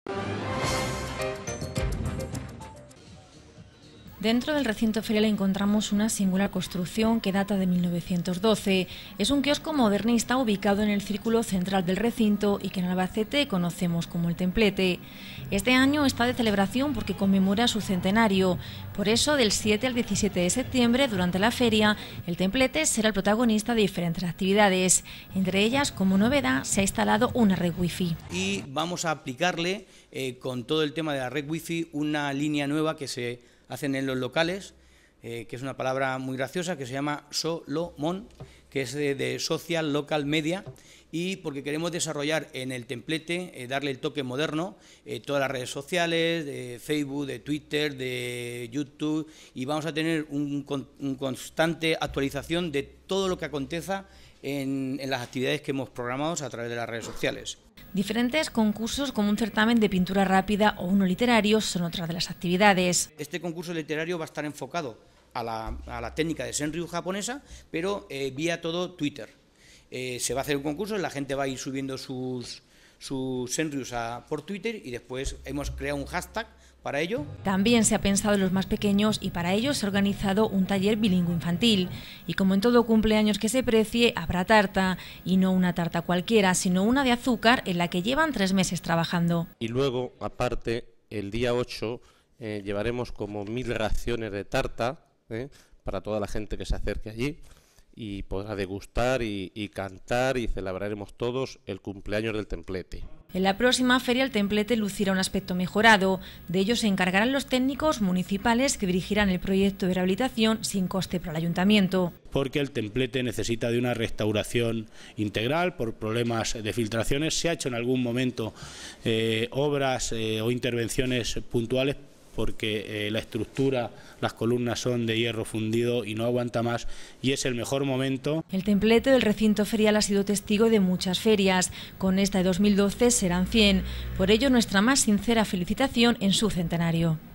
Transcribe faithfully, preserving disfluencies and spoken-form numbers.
Dentro del recinto ferial encontramos una singular construcción que data de mil novecientos doce. Es un kiosco modernista ubicado en el círculo central del recinto y que en Albacete conocemos como el Templete. Este año está de celebración porque conmemora su centenario. Por eso, del siete al diecisiete de septiembre, durante la feria, el Templete será el protagonista de diferentes actividades. Entre ellas, como novedad, se ha instalado una red wifi. Y vamos a aplicarle, eh, con todo el tema de la red wifi, una línea nueva que se hacen en los locales, eh, que es una palabra muy graciosa, que se llama Solomon, que es de, de Social Local Media, y porque queremos desarrollar en el Templete, eh, darle el toque moderno, eh, todas las redes sociales, de Facebook, de Twitter, de YouTube, y vamos a tener un, un constante actualización de todo lo que aconteza en, en las actividades que hemos programado a través de las redes sociales. Diferentes concursos como un certamen de pintura rápida o uno literario son otras de las actividades. Este concurso literario va a estar enfocado a la, a la técnica de Senryu japonesa, pero eh, vía todo Twitter. Eh, se va a hacer un concurso, la gente va a ir subiendo sus, sus Senryus a, por Twitter, y después hemos creado un hashtag para ello. También se ha pensado en los más pequeños y para ello se ha organizado un taller bilingüe infantil. Y como en todo cumpleaños que se precie, habrá tarta, y no una tarta cualquiera, sino una de azúcar en la que llevan tres meses trabajando. Y luego, aparte, el día ocho eh, llevaremos como mil raciones de tarta eh, para toda la gente que se acerque allí, y podrá degustar y, y cantar, y celebraremos todos el cumpleaños del Templete. En la próxima feria el Templete lucirá un aspecto mejorado. De ello se encargarán los técnicos municipales que dirigirán el proyecto de rehabilitación sin coste para el ayuntamiento. Porque el Templete necesita de una restauración integral por problemas de filtraciones. Se ha hecho en algún momento eh, obras eh, o intervenciones puntuales, porque eh, la estructura, las columnas son de hierro fundido y no aguanta más, y es el mejor momento. El Templete del recinto ferial ha sido testigo de muchas ferias. Con esta de dos mil doce serán cien. Por ello, nuestra más sincera felicitación en su centenario.